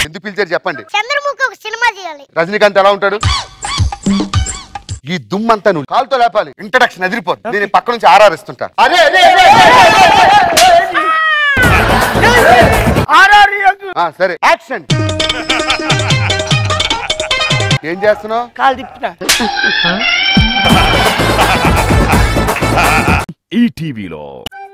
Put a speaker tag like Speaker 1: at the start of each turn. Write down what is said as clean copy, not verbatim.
Speaker 1: ఎందుకు పిలిచారు చెప్పండి.
Speaker 2: చంద్రముఖి ఒక సినిమా చేయాలి.
Speaker 1: రజనీకాంత్ ఎలా ఉంటాడు? ఈ దుమ్మంతా నువ్వు కాలుతో లేపాలి. ఇంట్రడక్షన్ ఎదిరిపోతుంది. నేను పక్క నుంచి ఆరారిస్తుంటా. అదే సరే యాక్షన్. ఏం చేస్తున్నావు?
Speaker 3: కాలు తిప్పుతా.
Speaker 4: ఈ టీవీలో